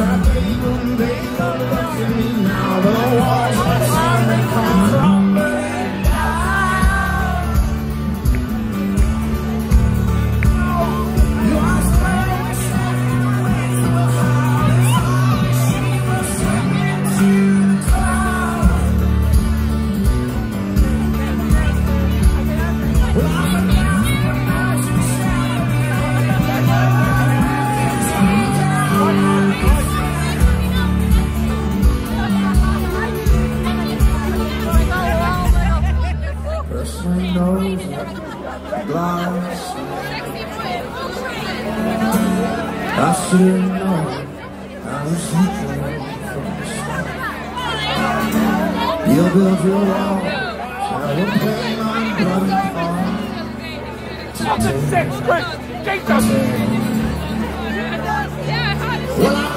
I should've known I was looking from the start. You'll build your wall, I will play my bloody part. Top 6, Chris! Jesus! Well,